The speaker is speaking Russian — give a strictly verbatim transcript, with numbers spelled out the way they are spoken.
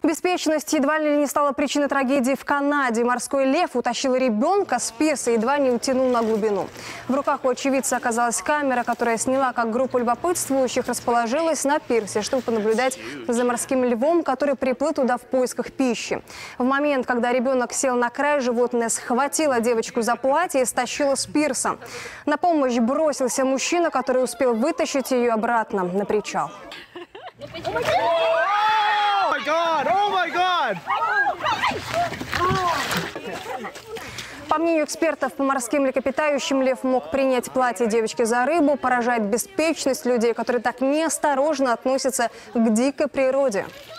Беспечность едва ли не стала причиной трагедии в Канаде. Морской лев утащил ребенка с пирса и едва не утянул на глубину. В руках у очевидца оказалась камера, которая сняла, как группа любопытствующих расположилась на пирсе, чтобы понаблюдать за морским львом, который приплыл туда в поисках пищи. В момент, когда ребенок сел на край, животное схватило девочку за платье и стащило с пирса. На помощь бросился мужчина, который успел вытащить ее обратно на причал. По мнению экспертов по морским млекопитающим, лев мог принять платье девочки за рыбу. Поражает беспечность людей, которые так неосторожно относятся к дикой природе.